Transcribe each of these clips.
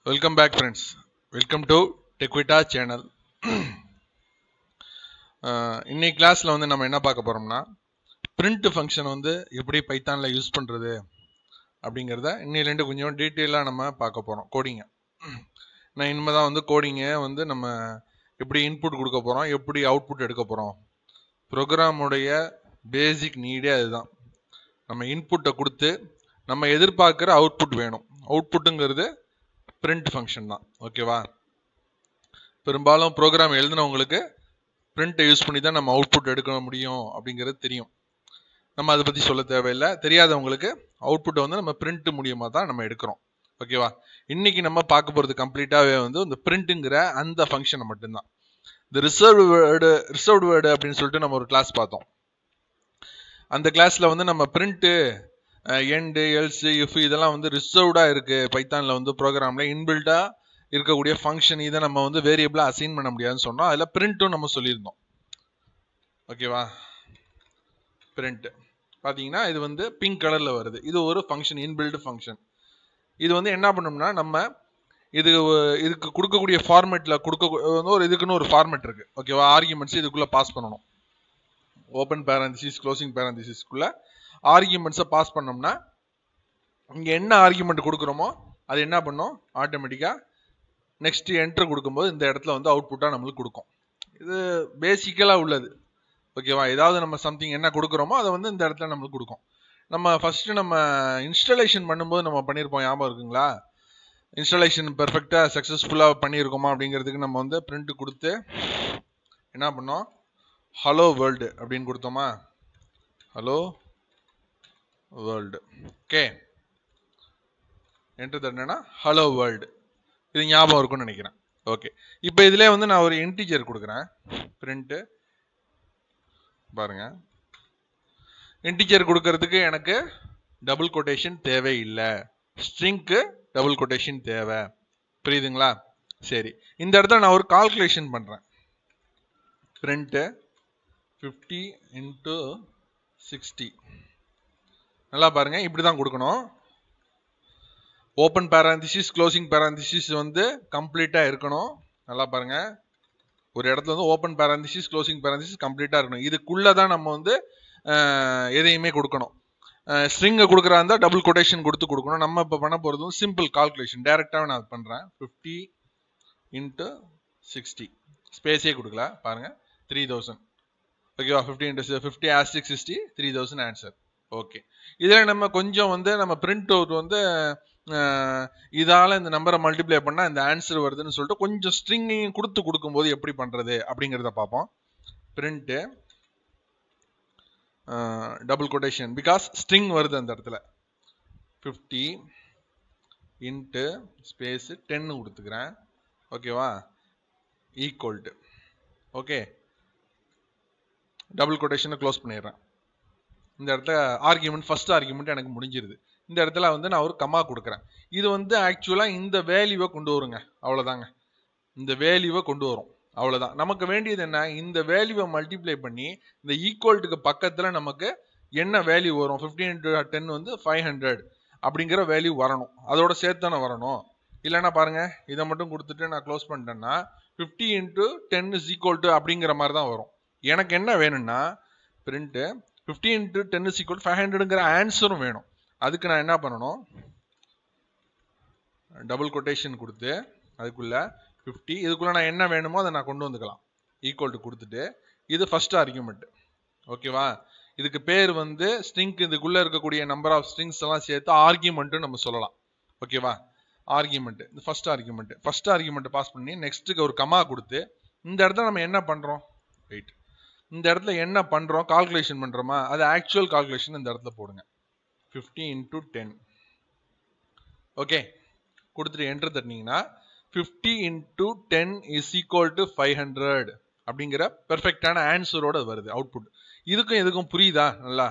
Welcome back friends. Welcome to Techvita channel. இன்னைக்கு கிளாஸ்ல வந்து நம்ம என்ன பார்க்க போறோம்னா print function வந்து எப்படி பைத்தான்ல யூஸ் பண்றது அப்படிங்கறத இன்னிலிருந்து கொஞ்சம் டீடைலா நம்ம பார்க்க போறோம் கோடிங். நான் இனிமே தான் வந்து கோடிங் வந்து நம்ம எப்படி இன்புட் கொடுக்க போறோம், எப்படி அவுட்புட் எடுக்க போறோம். ப்ரோக்ராம் உடைய பேசிக் நீடே அதுதான். நம்ம இன்புட்டை கொடுத்து நம்ம எதிர்பார்க்கிற அவுட்புட் வேணும். அவுட்புட்ங்கிறது print function தான். ஓகேவா? பெரும்பாலும் ப்ரோக்ராம் எழுதுனவங்களுக்கு print யூஸ் பண்ணி தான் நம்ம அவுட்புட் எடுக்க முடியும் அப்படிங்கிறது தெரியும். நம்ம அதை பத்தி சொல்ல தேவையில்லை. தெரியாதவங்களுக்கு அவுட்புட் வந்து நம்ம print மூலியமா தான் நம்ம எடுக்கிறோம். ஓகேவா? இன்னைக்கு நம்ம பார்க்க போறது கம்ப்ளீட்டாவே வந்து இந்த printங்கிற அந்த ஃபங்க்ஷனை மட்டும்தான். இந்த ரிசர்வ்டு வேர்டு அப்படின்னு சொல்லிட்டு நம்ம ஒரு கிளாஸ் பார்த்தோம். அந்த கிளாஸ்ல வந்து நம்ம print end else if இதெல்லாம் வந்து ரிசர்வ்டா இருக்கு பைத்தான்ல வந்து ப்ரோக்ராம்ல இன்பில்டா இருக்கக்கூடிய ஃபங்க்ஷன். இதை நம்ம வந்து வேரியபிளா அசைன் பண்ண முடியாதுன்னு சொன்னோம். அதுல பிரிண்ட்டும் நம்ம சொல்லியிருந்தோம். ஓகேவா? பிரிண்ட் பாத்தீங்கன்னா இது வந்து பிங்க் கலர்ல வருது. இது ஒரு ஃபங்க்ஷன், இன்பில்ட் ஃபங்க்ஷன். இது வந்து என்ன பண்ணோம்னா நம்ம இதுக்கு கொடுக்கக்கூடிய ஃபார்மேட்ல ஒரு இதுக்குன்னு ஒரு ஃபார்மேட் இருக்கு. ஓகேவா? ஆர்குமெண்ட்ஸ் இதுக்குள்ள பாஸ் பண்ணணும். ஓபன் பேரந்திசிஸ் க்ளோசிங் பேரந்திசிஸ்க்குள்ள ஆர்குமெண்ட்ஸை பாஸ் பண்ணோம்னா இங்க என்ன ஆர்குமெண்ட் கொடுக்குறோமோ அது என்ன பண்ணும், ஆட்டோமேட்டிக்கா நெக்ஸ்ட் என்டர் கொடுக்கும்போது இந்த இடத்துல வந்து அவுட்புட்டா நம்மளுக்கு கொடுக்கும். இது பேசிக்கலா உள்ளது. ஓகேவா? ஏதாவது நம்ம சம்திங் என்ன கொடுக்குறோமோ அதை வந்து இந்த இடத்துல நம்மளுக்கு கொடுக்கும். நம்ம ஃபர்ஸ்ட் நம்ம இன்ஸ்டாலேஷன் பண்ணும்போது நம்ம பண்ணியிருப்போம், ஞாபகம் இருக்குங்களா? இன்ஸ்டாலேஷன் பெர்ஃபெக்டா சக்சஸ்ஃபுல்லா பண்ணியிருக்கோமா அப்படிங்கிறதுக்கு நம்ம வந்து பிரிண்ட் கொடுத்து என்ன பண்ணோம், ஹலோ வேர்ல்டு அப்படின்னு கொடுத்தோமா, ஹலோ வேர்ல்டு. ஓகே, என்டர் தட்டினா ஹலோ வேர்ல்டு. இது ஞாபகம் இருக்கும்னு நினைக்கிறேன். ஓகே, இப்போ இதுல வந்து நான் ஒரு இன்டிஜர் கொடுக்குறேன். பிரிண்ட் பாருங்க, இன்டிஜர் கொடுக்கறதுக்கு எனக்கு டபுள் கொட்டேஷன் தேவையில்லை, ஸ்ட்ரிங்க்கு டபுள் கொட்டேஷன் தேவை. புரியுதுங்களா? சரி, இந்த இடத்துல நான் ஒரு கால்குலேஷன் பண்றேன். Print 50 into 60. நல்லா பாருங்க, இப்படிதான் கொடுக்கணும். ஓபன் பேரந்திசிஸ் க்ளோசிங் பேரந்திசிஸ் வந்து கம்ப்ளீட்டா இருக்கணும். நல்லா பாருங்க, ஒரு இடத்துல வந்து ஓபன் பேரந்திசிஸ் க்ளோசிங் பேரந்திசிஸ் கம்ப்ளீட்டா இருக்கணும். இதுக்குள்ளதான் நம்ம வந்து எதையுமே கொடுக்கணும். ஸ்ட்ரிங்கை கொடுக்குறா இருந்தா டபுள் கொட்டேஷன் கொடுக்கணும். நம்ம இப்போ பண்ண போறது சிம்பிள் கால்குலேஷன், டைரக்டாவே நான் பண்றேன். 50 into 60 ஸ்பேஸே கொடுக்கல பாருங்க, 3000. ஓகேவா? 50 into 50 * 60 3000 ஆன்சர். ஓகே, இதுல நம்ம கொஞ்சம் வந்து நம்ம பிரிண்ட் அவுட் வந்து இதால இந்த நம்பரை மல்டிப்ளை பண்ணா இந்த ஆன்சர் வருதுன்னு சொல்லிட்டு கொஞ்சம் ஸ்ட்ரிங்கையும் கொடுக்கும்போது எப்படி பண்றது அப்படிங்கிறத பார்ப்போம். Print double quotation because string வருது அந்த இடத்துல. 50 into ஸ்பேஸ் 10 கொடுத்துக்கிறேன். ஓகேவா? ஈக்குவல் டு, ஓகே, டபுள் கொட்டேஷனை க்ளோஸ் பண்ணிடுறேன். இந்த இடத்துல ஆர்குமெண்ட் ஃபர்ஸ்ட் ஆர்குமெண்ட் எனக்கு முடிஞ்சிருது. இந்த இடத்துல வந்து நான் ஒரு கமா கொடுக்குறேன். இது வந்து ஆக்சுவலா இந்த வேல்யூவை கொண்டு வருங்க, அவ்வளவுதாங்க. இந்த வேல்யூவை கொண்டு வரும், அவ்வளவுதான். நமக்கு வேண்டியது என்ன, இந்த வேல்யூவை மல்டிப்ளை பண்ணி இந்த ஈக்குவல்ட்டுக்கு பக்கத்துல நமக்கு என்ன வேல்யூ வரும், 50 into 10 வந்து 500 அப்படிங்கிற வேல்யூ வரணும். அதோட சேர்த்து தானே வரணும். இல்லைன்னா பாருங்க, இதை மட்டும் கொடுத்துட்டு நான் க்ளோஸ் பண்ணிட்டேன்னா 50 into 10 is equal to அப்படிங்கிற மாதிரி தான் வரும். எனக்கு என்ன வேணும்னா print 50 into 10 is equal to 500ங்கிற ஆன்சரும் வேணும். அதுக்கு நான் என்ன பண்ணணும், டபுள் கொட்டேஷன் கொடுத்து அதுக்குள்ள 50, இதுக்குள்ள நான் என்ன வேணுமோ அதை நான் கொண்டு வந்துக்கலாம். ஈக்குவல் டு கொடுத்துட்டு இது ஃபர்ஸ்ட் ஆர்குமெண்ட். ஓகேவா? இதுக்கு பேர் வந்து ஸ்ட்ரிங், இதுக்குள்ள இருக்கக்கூடிய நம்பர் ஆஃப் ஸ்ட்ரிங்ஸ் எல்லாம் சேர்த்து ஆர்குமெண்ட் நம்ம சொல்லலாம். ஓகேவா? ஆர்குமெண்ட், இந்த ஃபர்ஸ்ட் ஆர்குமெண்ட் பாஸ் பண்ணி நெக்ஸ்ட்டுக்கு ஒரு கமா கொடுத்து இந்த இடத்துல நம்ம என்ன பண்றோம், வெயிட், இந்த இடத்துல என்ன பண்றோம், கால்குலேஷன் பண்றோமா, அது ஆக்சுவல் கால்குலேஷன் இந்த இடத்துல போடுங்க. 50 into 10. ஓகே, கொடுத்துட்டு என்டர் தட்டினீங்கன்னா 50 into 10 is equal to 500 அப்படிங்கிற பெர்ஃபெக்டான ஆன்சரோட வருது அவுட்புட். இதுக்கும் புரியுதா நல்லா?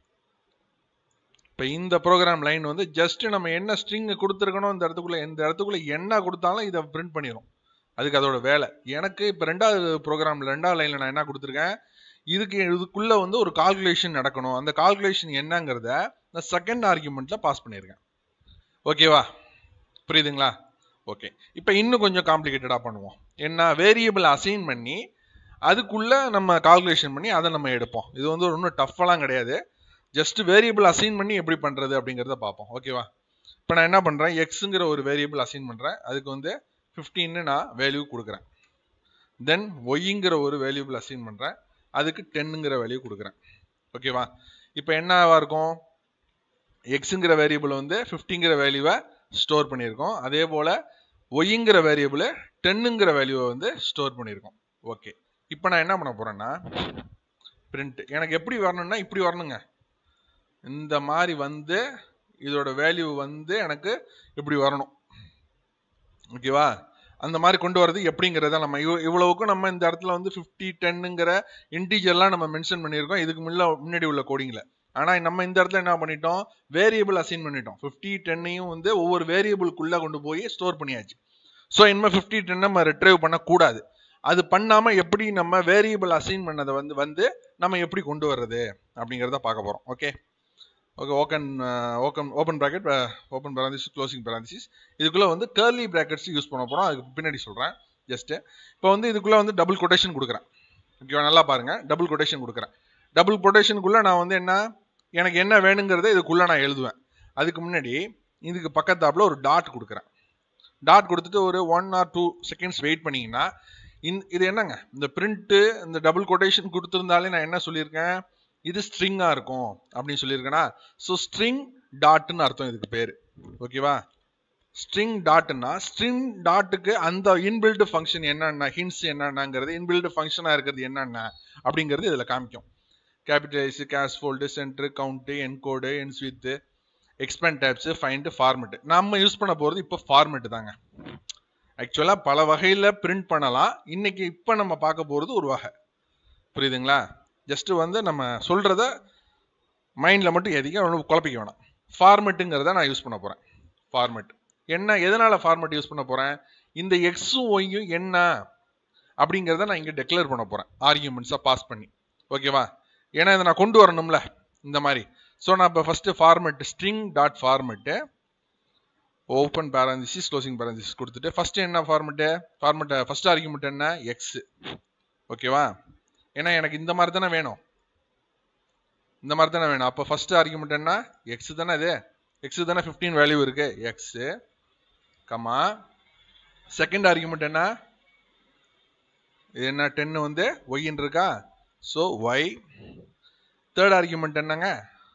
இப்ப இந்த ப்ரோக்ராம் லைன் வந்து ஜஸ்ட் நம்ம என்ன ஸ்ட்ரிங் கொடுத்துருக்கணும் இந்த இடத்துக்குள்ள என்ன கொடுத்தாலும் இதை பிரிண்ட் பண்ணிடும். அதுக்கு அதோட வேலை. எனக்கு இப்ப ரெண்டாவது ப்ரோக்ராம்ல ரெண்டாவது லைன்ல நான் என்ன கொடுத்துருக்கேன், இதுக்குள்ள வந்து ஒரு கால்குலேஷன் நடக்கணும். அந்த கால்குலேஷன் என்னங்கிறத நான் செகண்ட் ஆர்குமெண்ட்ல பாஸ் பண்ணிருக்கேன். ஓகேவா? புரியுதுங்களா? ஓகே, இப்போ இன்னும் கொஞ்சம் காம்ப்ளிகேட்டடாக பண்ணுவோம். என்ன, வேரியபிள் அசைன் பண்ணி அதுக்குள்ள நம்ம கால்குலேஷன் பண்ணி அதை நம்ம எடுப்போம். இது வந்து ஒன்றும் டஃப்லாம் கிடையாது. ஜஸ்ட் வேரியபிள் அசைன் பண்ணி எப்படி பண்றது அப்படிங்கிறத பார்ப்போம். ஓகேவா? இப்போ நான் என்ன பண்றேன், எக்ஸுங்கிற ஒரு வேரியபிள் அசைன் பண்றேன். அதுக்கு வந்து 15 நான் வேல்யூ கொடுக்குறேன். தென் ஒய்ங்கிற ஒரு வேரியபிள் அசைன் பண்றேன். அதுக்கு 10ங்கிற வேல்யூ கொடுக்குறேன். ஓகேவா? இப்போ என்னவா இருக்கும், எக்ஸுங்கிற வேரியபிள் வந்து 50ங்கிற வேல்யூவை ஸ்டோர் பண்ணியிருக்கோம். அதே போல ஒய்ங்கிற வேரியபிள் 10ங்கிற வேல்யூவை வந்து ஸ்டோர் பண்ணியிருக்கோம். ஓகே, இப்போ நான் என்ன பண்ண போறேன்னா, பிரிண்ட் எனக்கு எப்படி வரணும்னா இப்படி வரணுங்க. இந்த மாதிரி வந்து இதோட வேல்யூ வந்து எனக்கு இப்படி வரணும். ஓகேவா? அந்த மாதிரி கொண்டு வரது எப்படிங்கிறத நம்ம இவ்வளவுக்கும் நம்ம இந்த இடத்துல வந்து 50 10ங்கிற இன்டீஜர்லாம் நம்ம மென்ஷன் பண்ணியிருக்கோம் இதுக்கு முன்னாடி உள்ள கோடிங்ல. ஆனா நம்ம இந்த இடத்துல என்ன பண்ணிட்டோம், வேரியபிள் அசைன் பண்ணிட்டோம். 50 10ஐயும் வந்து ஒவ்வொரு வேரியபிளுக்குள்ள கொண்டு போய் ஸ்டோர் பண்ணியாச்சு. ஸோ இனிமே 50 10 நம்ம ரிட்ரைவ் பண்ணக்கூடாது. அது பண்ணாம எப்படி நம்ம வேரியபிள் அசைன் பண்ணதை வந்து நம்ம எப்படி கொண்டு வர்றது அப்படிங்கிறத பார்க்க போறோம். Okay okay, open bracket, open parenthesis, closing parenthesis. இதுக்குள்ள வந்து கர்லி பிராக்கெட்ஸ் யூஸ் பண்ண போறோம். அதுக்கு பின்னாடி சொல்றேன். ஜஸ்ட் இப்போ வந்து இதுக்குள்ள வந்து டபுள் கொட்டேஷன் கொடுக்குறேன். ஓகேவா? நல்லா பாருங்க, டபுள் கொட்டேஷன் கொடுக்குறேன். டபுள் கொட்டேஷனுக்குள்ள நான் வந்து எனக்கு என்ன வேணுங்கிறத இதுக்குள்ள நான் எழுதுவேன். அதுக்கு முன்னாடி இதுக்கு பக்கத்தாப்புல ஒரு டாட் கொடுக்குறேன். டாட் கொடுத்துட்டு ஒரு 1 or 2 செகண்ட்ஸ் வெயிட் பண்ணீங்கன்னா இது என்னங்க, இந்த பிரிண்ட் இந்த டபுள் கொட்டேஷன் கொடுத்துருந்தாலே நான் என்ன சொல்லியிருக்கேன், இது ஸ்ட்ரிங்கா இருக்கும் அப்படின்னு சொல்லியிருக்கேனா. ஸோ ஸ்ட்ரிங் டாட்னு அர்த்தம் இதுக்கு பேரு. ஓகேவா? ஸ்ட்ரிங் டாட்னா ஸ்ட்ரிங் டாட்டுக்கு அந்த இன்பில்ட் ஃபங்க்ஷன் என்னென்ன, ஹிண்ட்ஸ் என்னென்னங்கிறது, இன்பில்ட் ஃபங்க்ஷனா இருக்கிறது என்னென்ன அப்படிங்கிறது இதுல காமிக்கும். Capitalize, casefold, center, count, encode, ends with, expand tabs, find, format. நம்ம யூஸ் பண்ண போறது இப்போ ஃபார்மெட் தாங்க. ஆக்சுவலா பல வகையில பிரிண்ட் பண்ணலாம். இன்னைக்கு இப்ப நம்ம பார்க்க போறது ஒரு வகை. புரியுதுங்களா? ஜஸ்ட் வந்து நம்ம சொல்றத மைண்ட்ல மட்டும் எதையும் குழப்பிக்க வேணாம். ஃபார்மெட்டுங்கிறத நான் யூஸ் பண்ண போறேன். ஃபார்மெட் என்ன, எதனால ஃபார்மெட் யூஸ் பண்ண போறேன், இந்த எக்ஸும் ஒய்யும் என்ன அப்படிங்கிறத நான் இங்க டெக்ளேர் பண்ண போறேன் ஆர்கியூமெண்ட்ஸா பாஸ் பண்ணி. ஓகேவா? ஏன்னா இதை நான் கொண்டு வரணும்ல இந்த மாதிரி. ஸோ நான் இப்போ first format string dot format, open parenthesis, closing parenthesis கொடுத்துட்டு ஃபர்ஸ்ட் என்ன ஃபார்மெட் ஃபர்ஸ்ட் ஆர்கியூமெண்ட் என்ன, எக்ஸ். ஓகேவா? ஏன்னா எனக்கு இந்த மாதிரி தானே வேணும், இந்த மாதிரி தானே வேணும். அப்போ ஃபர்ஸ்ட் ஆர்கியூமெண்ட் என்ன, எக்ஸ் தானே. இது எக்ஸ் தானே, 15 வேல்யூ இருக்கு, எக்ஸ் கமா. செகண்ட் ஆர்கியூமெண்ட் என்ன, இது என்ன, 10 வந்து ஒய்ன்னு இருக்கா, ஸோ ஒய். தேர்ட் ஆர்கியூமெண்ட் என்னங்க,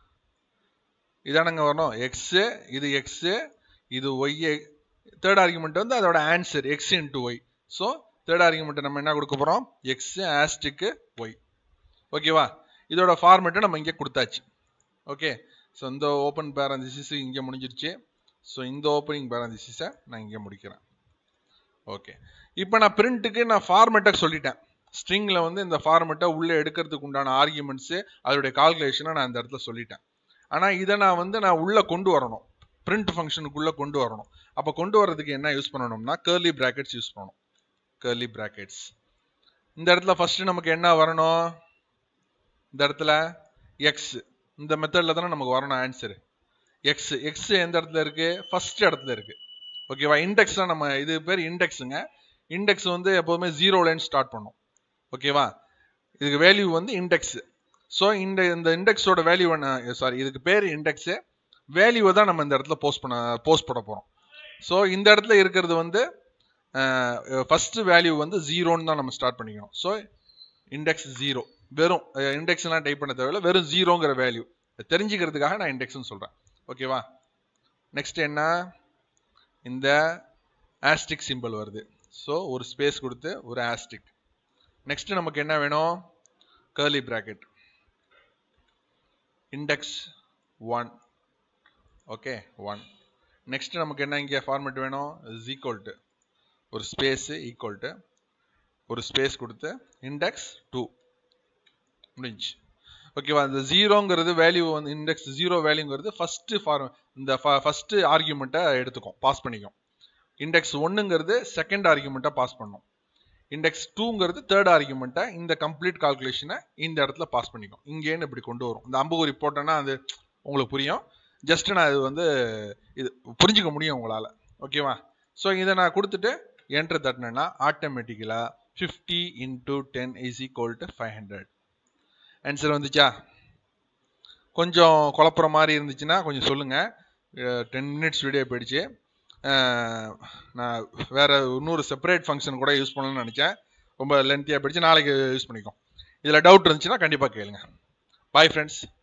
இதானங்க வரணும், எக்ஸ். இது எக்ஸ், இது ஒய். தேர்ட் ஆர்கியூமெண்ட் வந்து அதோட answer x into y. So third argument நம்ம என்ன கொடுக்க போறோம், எக்ஸ் ஆஸ்டிக் ஒய். ஓகேவா? இதோட ஃபார்மேட்டை நம்ம இங்கே கொடுத்தாச்சு. ஓகே, ஸோ இந்த ஓப்பன் பேரந்திசிஸ் இங்கே முடிஞ்சிருச்சு. ஸோ இந்த ஓப்பனிங் பேரந்திசிஸை நான் இங்கே முடிக்கிறேன். ஓகே, இப்போ நான் பிரிண்ட்டுக்கு நான் ஃபார்மேட்டை சொல்லிட்டேன். ஸ்ட்ரிங்ல வந்து இந்த ஃபார்மேட்டை உள்ளே எடுக்கிறதுக்கு உண்டான ஆர்கியூமெண்ட்ஸு அதோடைய கால்குலேஷனை நான் இந்த இடத்துல சொல்லிட்டேன். ஆனால் இதை நான் உள்ளே கொண்டு வரணும், பிரிண்ட் ஃபங்க்ஷனுக்குள்ளே கொண்டு வரணும். அப்போ கொண்டு வரதுக்கு என்ன யூஸ் பண்ணணும்னா கர்லி பிராக்கெட்ஸ் யூஸ் பண்ணணும். கர்லி பிராக்கெட்ஸ் இந்த இடத்துல ஃபர்ஸ்ட் நமக்கு என்ன வரணும், இந்த இடத்துல எக்ஸ். இந்த மெத்தட்ல தானே நமக்கு வரணும் ஆன்சர். எக்ஸ் எக்ஸ் எந்த இடத்துல இருக்கு, ஃபர்ஸ்ட் இடத்துல இருக்கு. ஓகேவா? இண்டெக்ஸ் தான் நம்ம, இது பேர் இண்டெக்ஸுங்க. இண்டெக்ஸ் வந்து எப்போதுமே 0லேருந்து ஸ்டார்ட் பண்ணும். ஓகேவா? இதுக்கு வேல்யூ வந்து இண்டெக்ஸ். ஸோ இந்த இண்டெக்ஸோட வேல்யூ என்ன, சாரி இதுக்கு பேர் இண்டெக்ஸு. வேல்யூவை தான் நம்ம இந்த இடத்துல போஸ்ட் பண்ண போகிறோம். ஸோ இந்த இடத்துல இருக்கிறது வந்து ஃபர்ஸ்ட் வேல்யூ வந்து 0ன்னு தான் நம்ம ஸ்டார்ட் பண்ணிக்கணும். ஸோ இண்டெக்ஸ் 0, வெறும் இண்டெக்ஸ்லாம் டைப் பண்ண தேவையில்ல, வெறும் 0ங்கிற வேல்யூ தெரிஞ்சுக்கிறதுக்காக நான் இண்டெக்ஸ்னு சொல்கிறேன். ஓகேவா? நெக்ஸ்ட் என்ன, இந்த ஆஸ்டிக் சிம்பிள் வருது. ஸோ ஒரு ஸ்பேஸ் கொடுத்து ஒரு ஆஸ்டிக். நெக்ஸ்ட் நமக்கு என்ன வேணும், curly bracket index 1. Okay 1. Next நமக்கு என்ன இங்கே ஃபார்மேட் வேணும், இஸ் ஈக்குவல் டு ஒரு ஸ்பேஸ் ஈக்குவல் டு ஒரு ஸ்பேஸ் கொடுத்து இண்டெக்ஸ் 2 முடிஞ்சு. ஓகேவா? இந்த 0ங்கிறது வேல்யூ வந்து இண்டெக்ஸ் 0 வேல்யூங்கிறது ஃபர்ஸ்ட் ஆர்கியூமெண்ட்டை எடுத்துக்கும், பாஸ் பண்ணிக்கும். இண்டெக்ஸ் 1ங்கிறது செகண்ட் ஆர்கியூமெண்ட்டை பாஸ் பண்ணும். இண்டெக்ஸ் 2ங்கிறது தேர்ட் ஆர்கியூமெண்ட்டை இந்த கம்ப்ளீட் கால்குலேஷனை இந்த இடத்துல பாஸ் பண்ணிக்கும். இங்கேன்னு இப்படி கொண்டு வரும். இந்த அம்புகுறி போட்டோன்னா அது உங்களுக்கு புரியும். ஜஸ்ட் நான் இது வந்து இது புரிஞ்சுக்க முடியும் உங்களால். ஓகேவா? ஸோ இதை நான் கொடுத்துட்டு என்டர் தட்டினேன்னா ஆட்டோமேட்டிக்கலாக 50 into 10 is equal to 500. Answer வந்துச்சா? கொஞ்சம் குழப்புற மாதிரி இருந்துச்சுன்னா கொஞ்சம் சொல்லுங்கள். 10 minutes வீடியோ போயிடுச்சு. நான் வேறு இன்னொரு செப்பரேட் ஃபங்க்ஷன் கூட யூஸ் பண்ணணும்னு நினச்சேன். ரொம்ப லென்த்தியாக போயிடுச்சு. நாளைக்கு யூஸ் பண்ணிக்கோம். இதில் டவுட் இருந்துச்சுன்னா கண்டிப்பாக கேளுங்க. Bye friends.